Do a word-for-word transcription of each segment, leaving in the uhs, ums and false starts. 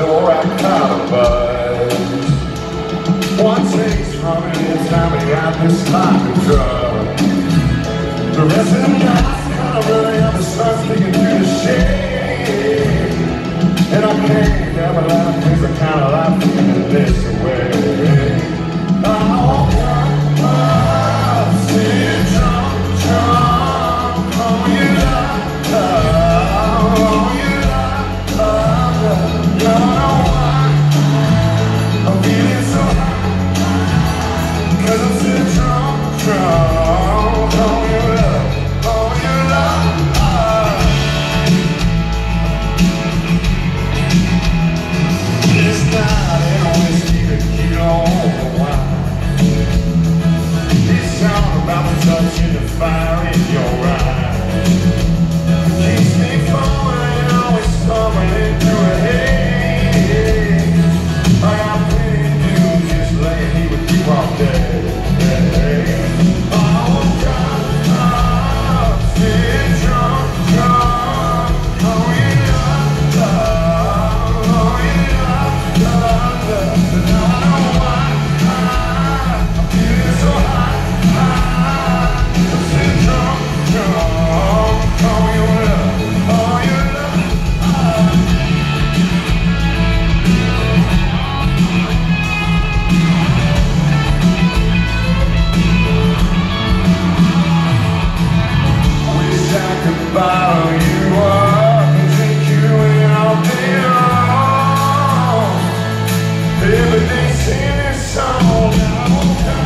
door, I caught a buzz. One taste from it is how me got this like a drug. The rest of the night's kind of really on the sun sticking through the shade. And I can't have a lot of things I kind of like feeling this way. I woke up, sitting drunk, drunk, oh you love, love, oh you love, love, love. You know why I'm feeling so high, 'cause I'm sitting drunk, drunk, oh you love, oh you love. This night ain't always keeping you on the wine. It's all about the touch and the fire in your eyes. It keeps me falling, always stumbling through a haze. I got plenty to do, just laying here with you all day. I woke up, sitting drunk, drunk, oh you love, love, oh you love, love, love. And I don't know why I'm feeling so high, high. I'm sitting drunk, drunk, oh you love, oh you love, love. Wish I could bottle you up and drink you in all day long. Everything's singing this song now.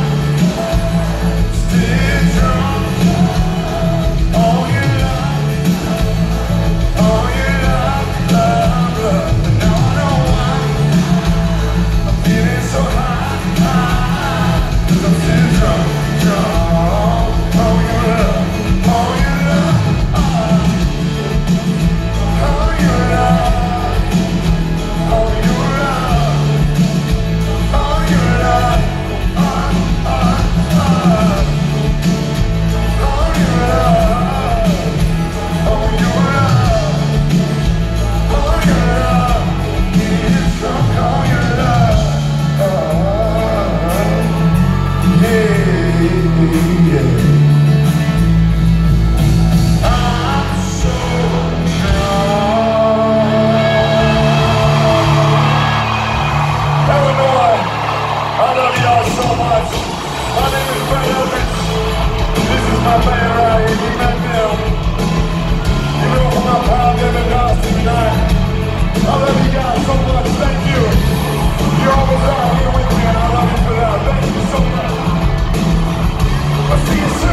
Still drunk. Oh you love, oh you love, love, love. But now I know why I'm feeling so high, high. 'Cause I'm still drunk, drunk. Oh you love, oh you love, oh you love, oh you love, oh you love, oh, oh, oh. Oh you love, oh you love, oh you love, it's drunk, oh you love, oh, yeah, yeah. I'm so drunk. Illinois, I love y'all so much. My name is Eldredge. This is my band right here, you met them. You know from my pal Devin Dawson tonight. I love you guys so much, thank you. You always are here with me and I love you for that. Thank you so much. I'll see you soon.